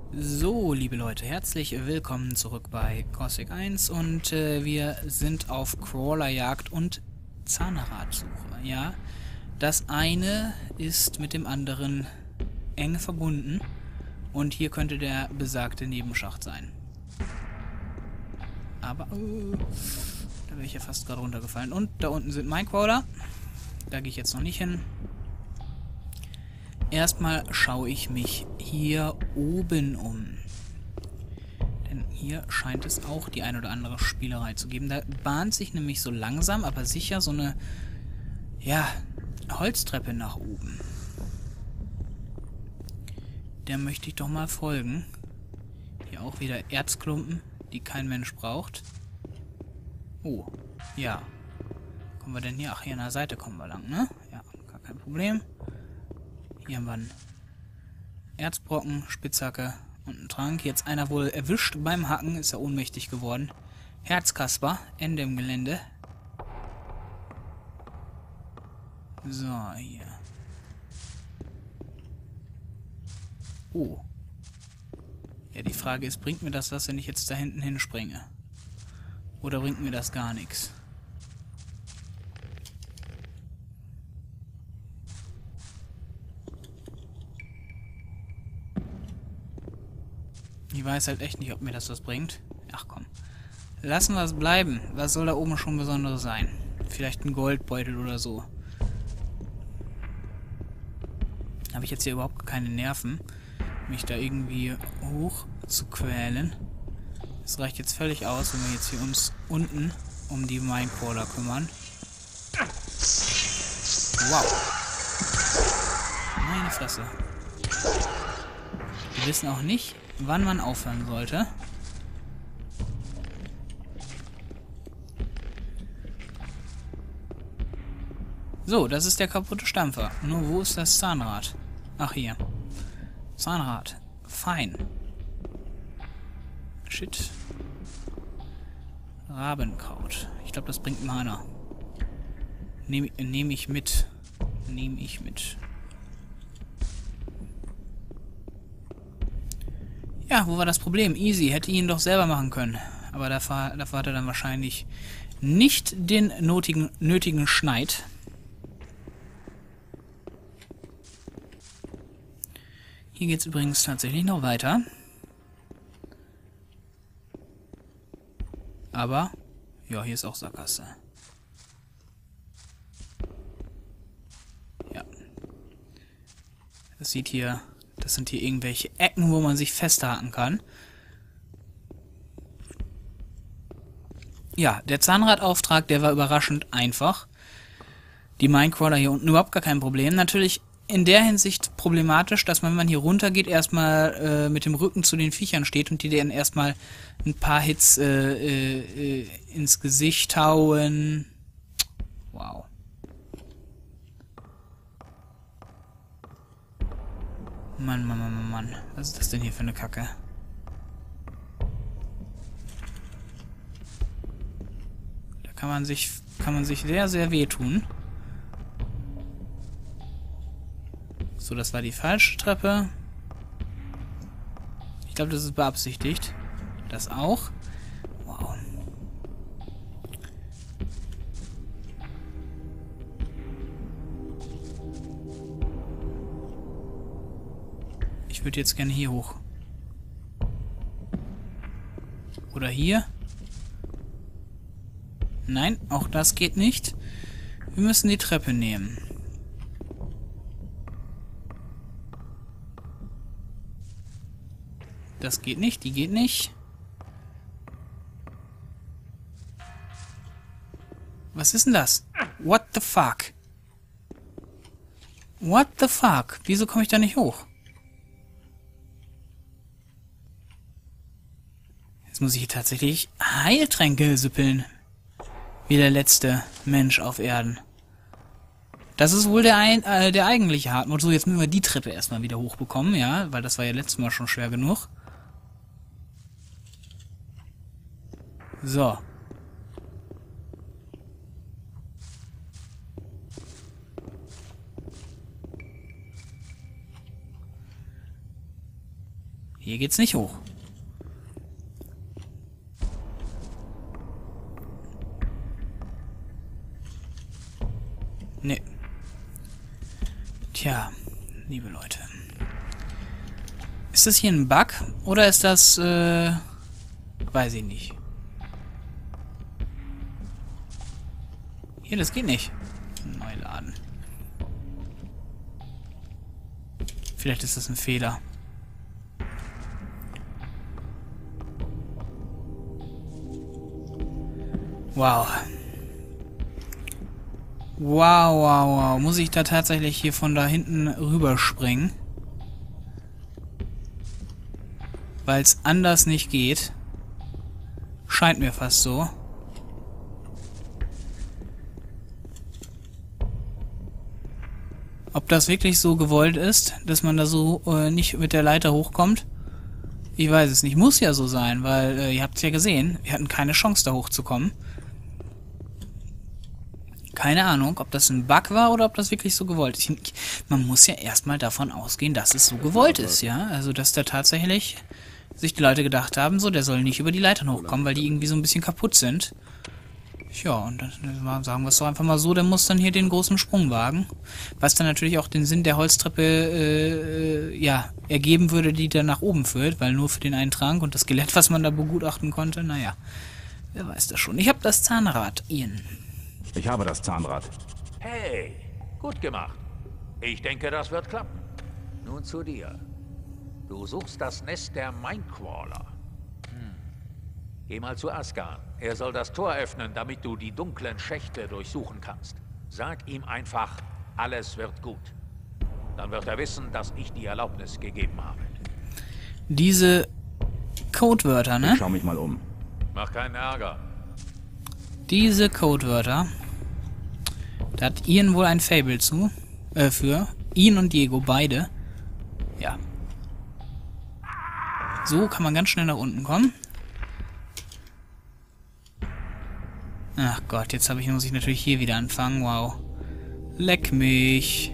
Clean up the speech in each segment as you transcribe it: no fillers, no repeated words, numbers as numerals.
So, liebe Leute, herzlich willkommen zurück bei Cossack 1 und wir sind auf Crawlerjagd und Zahnradsuche. Ja, das eine ist mit dem anderen eng verbunden und hier könnte der besagte Nebenschacht sein. Aber, da wäre ich ja fast gerade runtergefallen. Und da unten sind Minecrawler. Da gehe ich jetzt noch nicht hin. Erstmal schaue ich mich hier oben um. Denn hier scheint es auch die ein oder andere Spielerei zu geben. Da bahnt sich nämlich so langsam, aber sicher so eine, ja, Holztreppe nach oben. Der möchte ich doch mal folgen. Hier auch wieder Erzklumpen, die kein Mensch braucht. Oh, ja. Kommen wir denn hier? Ach, hier an der Seite kommen wir lang, ne? Ja, gar kein Problem. Hier haben wir einen Erzbrocken, Spitzhacke und einen Trank. Jetzt einer wohl erwischt beim Hacken, ist er ohnmächtig geworden. Herzkasper, Ende im Gelände. So, hier. Oh. Ja, die Frage ist, bringt mir das was, wenn ich jetzt da hinten hinspringe? Oder bringt mir das gar nichts? Ich weiß halt echt nicht, ob mir das was bringt. Ach komm. Lassen wir es bleiben. Was soll da oben schon Besonderes sein? Vielleicht ein Goldbeutel oder so. Habe ich jetzt hier überhaupt keine Nerven, mich da irgendwie hoch zu quälen. Es reicht jetzt völlig aus, wenn wir jetzt hier uns unten um die Minecrawler kümmern. Wow. Meine Fresse. Wir wissen auch nicht, wann man aufhören sollte. So, das ist der kaputte Stampfer. Nur wo ist das Zahnrad? Ach, hier. Zahnrad. Fein. Shit. Rabenkraut. Ich glaube, das bringt Mana. Nehm ich mit. Nehme ich mit. Ja, wo war das Problem? Easy. Hätte ihn doch selber machen können. Aber dafür hat er dann wahrscheinlich nicht den nötigen Schneid. Hier geht es übrigens tatsächlich noch weiter. Aber, ja, hier ist auch Sackgasse. Ja. Das sind hier irgendwelche Ecken, wo man sich festhaken kann. Ja, der Zahnradauftrag, der war überraschend einfach. Die Minecrawler hier unten überhaupt gar kein Problem. Natürlich in der Hinsicht problematisch, dass man, wenn man hier runter geht, erstmal mit dem Rücken zu den Viechern steht und die dann erstmal ein paar Hits ins Gesicht hauen. Wow. Mann, Mann, Mann, Mann, Mann. Was ist das denn hier für eine Kacke? Da kann man sich sehr, sehr wehtun. So, das war die falsche Treppe. Ich glaube, das ist beabsichtigt. Das auch. Wow. Ich würde jetzt gerne hier hoch. Oder hier. Nein, auch das geht nicht. Wir müssen die Treppe nehmen. Das geht nicht, die geht nicht. Was ist denn das? What the fuck? What the fuck? Wieso komme ich da nicht hoch? Jetzt muss ich hier tatsächlich Heiltränke süppeln. Wie der letzte Mensch auf Erden. Das ist wohl der eigentliche Hardmode. So, jetzt müssen wir die Treppe erstmal wieder hochbekommen, ja, weil das war ja letztes Mal schon schwer genug. So. Hier geht's nicht hoch. Nee. Tja, liebe Leute. Ist das hier ein Bug? Oder ist das, weiß ich nicht. Hier, das geht nicht. Neu laden. Vielleicht ist das ein Fehler. Wow. Wow, wow, wow. Muss ich da tatsächlich hier von da hinten rüberspringen? Weil es anders nicht geht. Scheint mir fast so. Ob das wirklich so gewollt ist, dass man da so nicht mit der Leiter hochkommt? Ich weiß es nicht. Muss ja so sein, weil ihr habt es ja gesehen. Wir hatten keine Chance, da hochzukommen. Keine Ahnung, ob das ein Bug war oder ob das wirklich so gewollt ist. Man muss ja erstmal davon ausgehen, dass es so gewollt ist, ja? Also, dass da tatsächlich sich die Leute gedacht haben, so, der soll nicht über die Leitern hochkommen, weil die irgendwie so ein bisschen kaputt sind. Ja, und dann sagen wir es doch einfach mal so, der muss dann hier den großen Sprung wagen. Was dann natürlich auch den Sinn der Holztreppe, ja, ergeben würde, die dann nach oben führt, weil nur für den einen Trank und das Skelett, was man da begutachten konnte, naja, wer weiß das schon. Ich habe das Zahnrad, Ian. Ich habe das Zahnrad. Hey, gut gemacht. Ich denke, das wird klappen. Nun zu dir. Du suchst das Nest der Mindcrawler. Geh mal zu Askan. Er soll das Tor öffnen, damit du die dunklen Schächte durchsuchen kannst. Sag ihm einfach, alles wird gut. Dann wird er wissen, dass ich die Erlaubnis gegeben habe. Diese Codewörter, ne? Ich schau mich mal um. Mach keinen Ärger. Diese Codewörter. Da hat Ian wohl ein Faible zu. Für. Ian und Diego, beide. Ja. So kann man ganz schnell nach unten kommen. Ach Gott, jetzt muss ich natürlich hier wieder anfangen. Wow. Leck mich.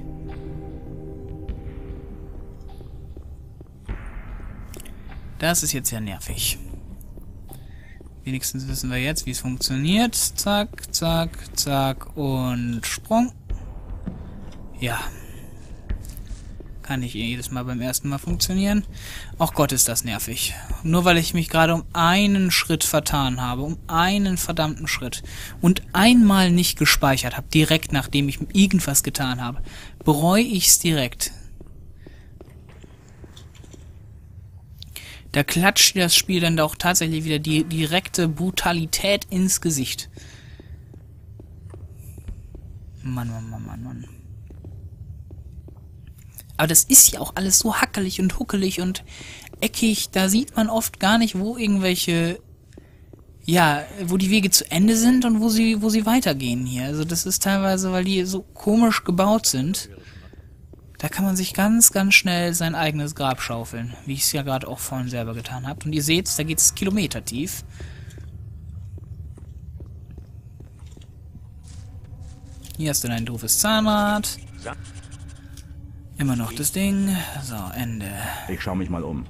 Das ist jetzt ja nervig. Wenigstens wissen wir jetzt, wie es funktioniert. Zack, zack, zack und Sprung. Ja. Kann nicht jedes Mal beim ersten Mal funktionieren. Ach Gott, ist das nervig. Nur weil ich mich gerade um einen Schritt vertan habe. Um einen verdammten Schritt. Und einmal nicht gespeichert habe, direkt nachdem ich irgendwas getan habe. Bereue ich's direkt. Da klatscht das Spiel dann auch tatsächlich wieder die direkte Brutalität ins Gesicht. Mann, Mann, Mann, Mann, Mann. Aber das ist ja auch alles so hackelig und huckelig und eckig. Da sieht man oft gar nicht, wo irgendwelche... Ja, wo die Wege zu Ende sind und wo sie weitergehen hier. Also das ist teilweise, weil die so komisch gebaut sind. Da kann man sich ganz, ganz schnell sein eigenes Grab schaufeln. Wie ich es ja gerade auch vorhin selber getan habe. Und ihr seht, da geht es kilometertief. Hier hast du dein doofes Zahnrad. Immer noch das Ding. So, Ende. Ich schau mich mal um.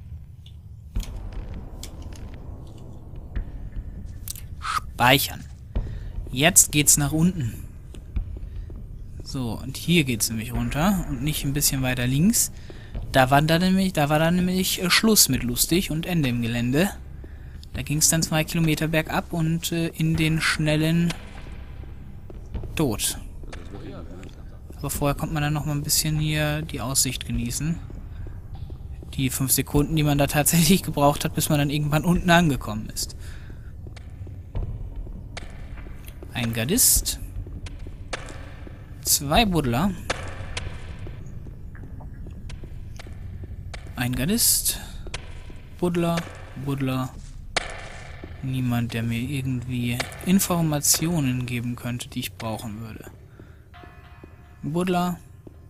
Speichern. Jetzt geht's nach unten. So, und hier geht's nämlich runter und nicht ein bisschen weiter links. Da war dann nämlich Schluss mit lustig und Ende im Gelände. Da ging's dann 2 Kilometer bergab und in den schnellen Tod. Aber vorher kommt man dann noch mal ein bisschen hier die Aussicht genießen. Die 5 Sekunden, die man da tatsächlich gebraucht hat, bis man dann irgendwann unten angekommen ist. Ein Gardist. 2 Buddler. Ein Gardist. Buddler. Buddler. Niemand, der mir irgendwie Informationen geben könnte, die ich brauchen würde. Buddler.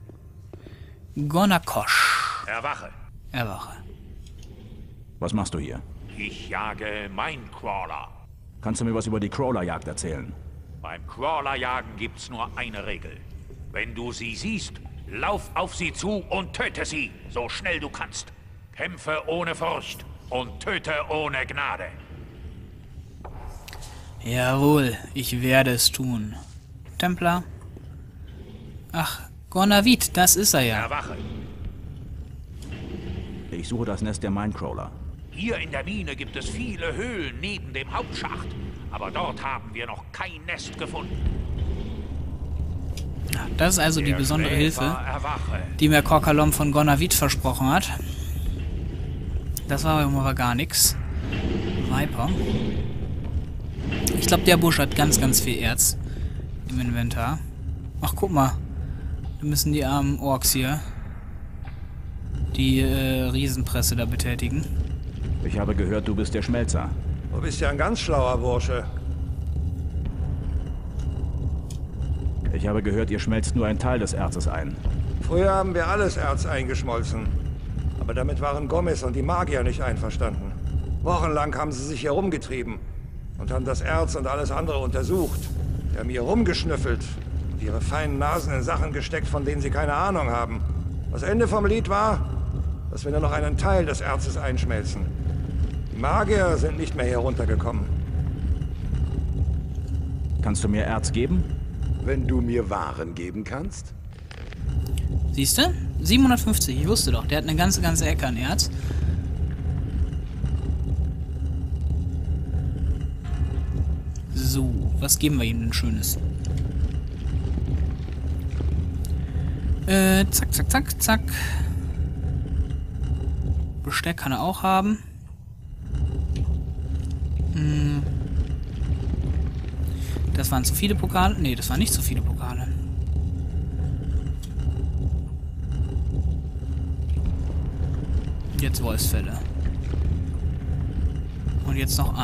Gonakosch. Erwache. Erwache. Was machst du hier? Ich jage Mindcrawler. Kannst du mir was über die Crawlerjagd erzählen? Beim Crawlerjagen gibt's nur eine Regel. Wenn du sie siehst, lauf auf sie zu und töte sie, so schnell du kannst. Kämpfe ohne Furcht und töte ohne Gnade. Jawohl, ich werde es tun. Templer? Ach, Gornavit, das ist er ja. Erwache. Ich suche das Nest der Minecrawler. Hier in der Mine gibt es viele Höhlen neben dem Hauptschacht. Aber dort haben wir noch kein Nest gefunden. Das ist also die Der besondere Schläfer Hilfe, erwache. die mir Korkalom von Gornavit versprochen hat. Das war aber gar nichts. Viper. Ich glaube, der Busch hat ganz, ganz viel Erz im Inventar. Ach, guck mal. Da müssen die armen Orks hier die Riesenpresse da betätigen. Ich habe gehört, du bist der Schmelzer. Du bist ja ein ganz schlauer Bursche. Ich habe gehört, ihr schmelzt nur einen Teil des Erzes ein. Früher haben wir alles Erz eingeschmolzen. Aber damit waren Gomez und die Magier nicht einverstanden. Wochenlang haben sie sich hier rumgetrieben und haben das Erz und alles andere untersucht. Die haben hier rumgeschnüffelt und ihre feinen Nasen in Sachen gesteckt, von denen sie keine Ahnung haben. Das Ende vom Lied war, dass wir nur noch einen Teil des Erzes einschmelzen. Die Magier sind nicht mehr hier runtergekommen. Kannst du mir Erz geben? Wenn du mir Waren geben kannst? Siehst du? 750, ich wusste doch. Der hat eine ganze Ecke an Erz. So, was geben wir ihm denn Schönes? Zack, zack, zack, zack. Besteck kann er auch haben. Das waren zu viele Pokale. Nee, das waren nicht zu viele Pokale. Jetzt Wolfsfälle. Und jetzt noch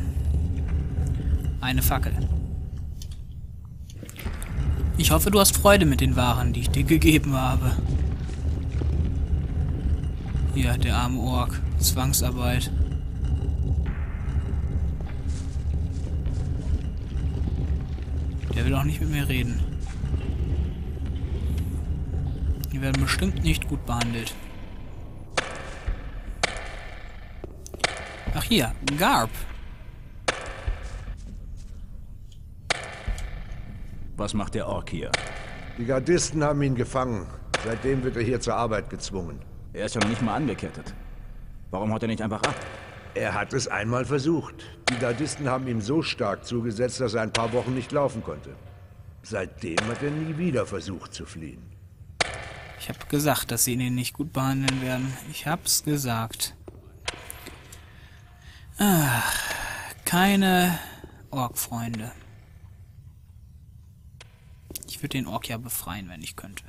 eine Fackel. Ich hoffe, du hast Freude mit den Waren, die ich dir gegeben habe. Hier, der arme Ork. Zwangsarbeit. Der will auch nicht mit mir reden. Die werden bestimmt nicht gut behandelt. Ach hier, Garb. Was macht der Ork hier? Die Gardisten haben ihn gefangen. Seitdem wird er hier zur Arbeit gezwungen. Er ist ja noch nicht mal angekettet. Warum haut er nicht einfach ab? Er hat es einmal versucht. Die Gardisten haben ihm so stark zugesetzt, dass er ein paar Wochen nicht laufen konnte. Seitdem hat er nie wieder versucht zu fliehen. Ich habe gesagt, dass sie ihn nicht gut behandeln werden. Ich hab's gesagt. Keine Ork-Freunde. Ich würde den Ork ja befreien, wenn ich könnte.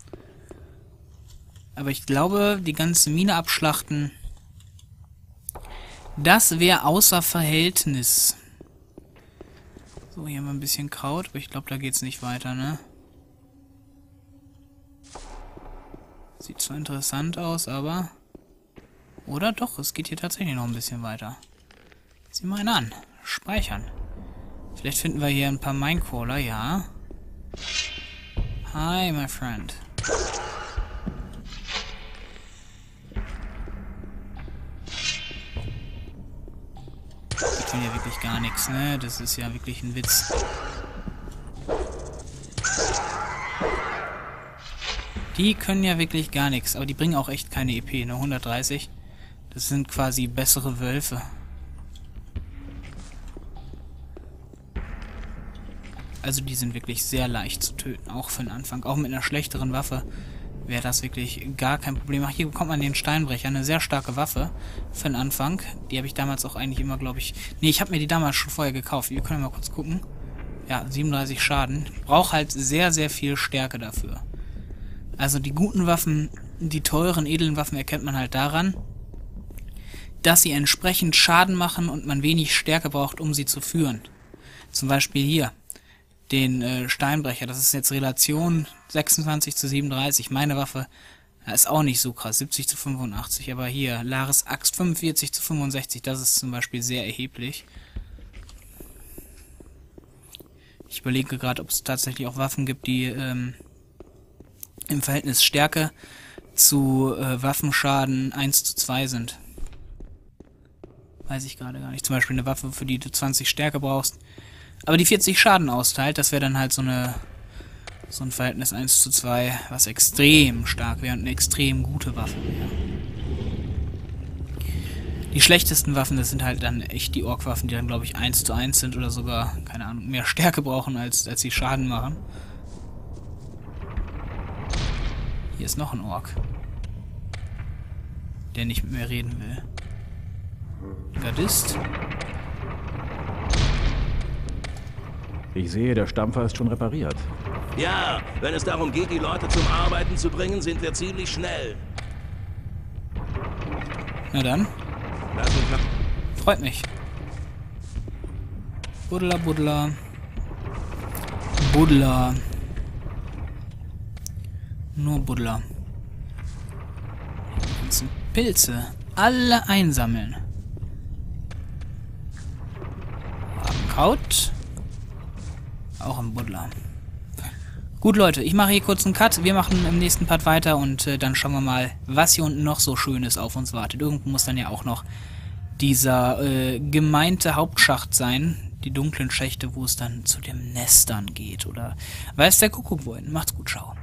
Aber ich glaube, die ganze Mine abschlachten, das wäre außer Verhältnis. So, hier haben wir ein bisschen Kraut, aber ich glaube, da geht's nicht weiter, ne? Sieht zwar interessant aus, aber... Oder doch, es geht hier tatsächlich noch ein bisschen weiter. Sieh mal einen an. Speichern. Vielleicht finden wir hier ein paar Minecrawler, ja. Hi, my friend. Die können ja wirklich gar nichts, ne? Das ist ja wirklich ein Witz. Die können ja wirklich gar nichts, aber die bringen auch echt keine EP, ne? 130. Das sind quasi bessere Wölfe. Also die sind wirklich sehr leicht zu töten, auch für den Anfang. Auch mit einer schlechteren Waffe wäre das wirklich gar kein Problem. Ach, hier bekommt man den Steinbrecher, eine sehr starke Waffe für den Anfang. Die habe ich damals auch eigentlich immer, glaube ich... Nee, ich habe mir die damals schon vorher gekauft. Wir können mal kurz gucken. Ja, 37 Schaden. Braucht halt sehr, sehr viel Stärke dafür. Also die guten Waffen, die teuren, edlen Waffen erkennt man halt daran, dass sie entsprechend Schaden machen und man wenig Stärke braucht, um sie zu führen. Zum Beispiel hier. Den Steinbrecher, das ist jetzt Relation 26 zu 37. Meine Waffe ist auch nicht so krass, 70 zu 85. Aber hier, Lares Axt 45 zu 65, das ist zum Beispiel sehr erheblich. Ich überlege gerade, ob es tatsächlich auch Waffen gibt, die im Verhältnis Stärke zu Waffenschaden 1:2 sind. Weiß ich gerade gar nicht. Zum Beispiel eine Waffe, für die du 20 Stärke brauchst, aber die 40 Schaden austeilt. Das wäre dann halt so ein Verhältnis 1:2, was extrem stark wäre und eine extrem gute Waffe wäre. Die schlechtesten Waffen, das sind halt dann echt die Ork-Waffen, die dann, glaube ich, 1:1 sind oder sogar, keine Ahnung, mehr Stärke brauchen, als sie Schaden machen. Hier ist noch ein Ork, der nicht mit mir reden will. Gardist. Ich sehe, der Stampfer ist schon repariert. Ja, wenn es darum geht, die Leute zum Arbeiten zu bringen, sind wir ziemlich schnell. Na dann. Freut mich. Buddler, Buddler. Buddler. Nur Buddler. Die ganzen Pilze. Alle einsammeln. Abendkraut. Auch ein Buddler. Gut, Leute, ich mache hier kurz einen Cut. Wir machen im nächsten Part weiter und dann schauen wir mal, was hier unten noch so Schönes auf uns wartet. Irgendwo muss dann ja auch noch dieser gemeinte Hauptschacht sein. Die dunklen Schächte, wo es dann zu den Nestern geht. Oder weiß der Kuckuck wohin. Macht's gut, ciao.